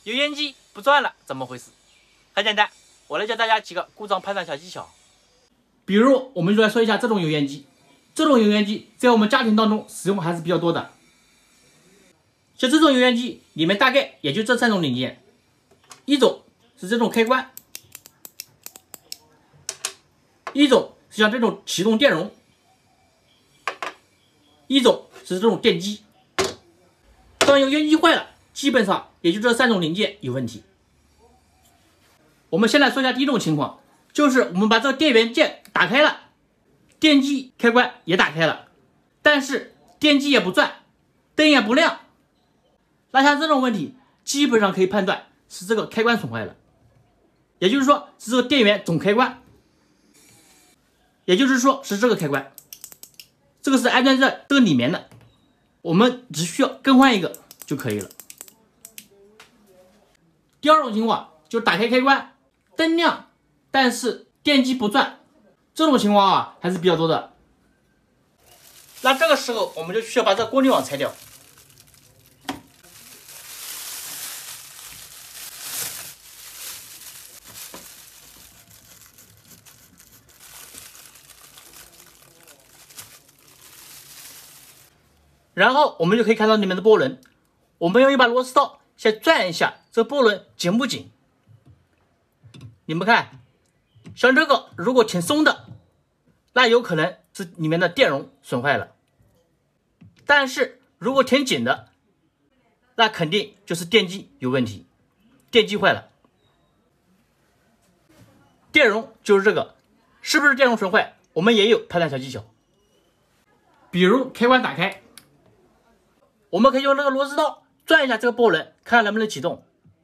油烟机不转了，怎么回事？很简单，我来教大家几个故障判断小技巧。比如，我们就来说一下这种油烟机。这种油烟机在我们家庭当中使用还是比较多的。像这种油烟机里面大概也就这3种零件，一种是这种开关，一种是像这种启动电容，一种是这种电机。当油烟机坏了，基本上也就这3种零件有问题。我们先来说一下第一种情况，就是我们把这个电源键打开了，电机开关也打开了，但是电机也不转，灯也不亮。那像这种问题，基本上可以判断是这个开关损坏了，也就是说是这个电源总开关，也就是说是这个开关，这个是安装在这个里面的，我们只需要更换一个就可以了。第二种情况就打开开关，灯亮，但是电机不转，这种情况啊还是比较多的。那这个时候我们就需要把这个过滤网拆掉。然后我们就可以看到里面的波轮，我们用一把螺丝刀先转一下这波轮紧不紧。你们看，像这个如果挺松的，那有可能是里面的电容损坏了，但是如果挺紧的，那肯定就是电机有问题，电机坏了。电容就是这个，是不是电容损坏，我们也有判断小技巧。比如开关打开，我们可以用这个螺丝刀转一下这个波轮，看看能不能启动。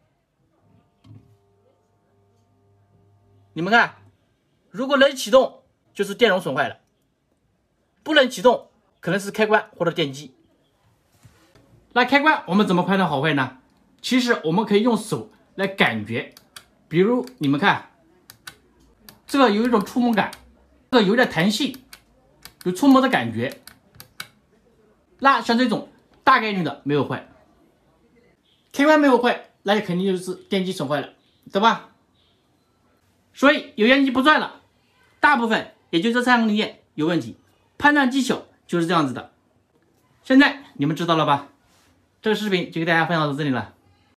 你们看，如果能启动，就是电容损坏了；不能启动，可能是开关或者电机。那开关我们怎么判断好坏呢？其实我们可以用手来感觉，比如你们看，这个有一种触摸感，这个有点弹性，有触摸的感觉。那像这种大概率的没有坏，开关没有坏，那肯定就是电机损坏了，对吧？所以油烟机不转了，大部分也就这3个零件有问题，判断技巧就是这样子的。现在你们知道了吧？这个视频就给大家分享到这里了。